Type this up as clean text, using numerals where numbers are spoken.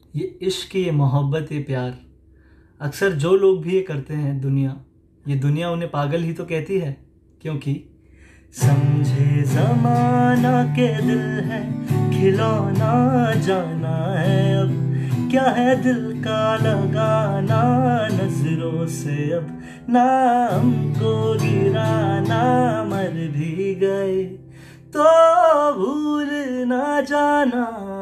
ये इश्क, ये मोहब्बत, ये प्यार, अक्सर जो लोग भी ये करते हैं, ये दुनिया उन्हें पागल ही तो कहती है। क्योंकि समझे जमाना के दिल है खिलौना, जाना है अब क्या है दिल का लगाना, नजरों से अब नाम को गिराना, मर भी गए तो भूल ना जाना।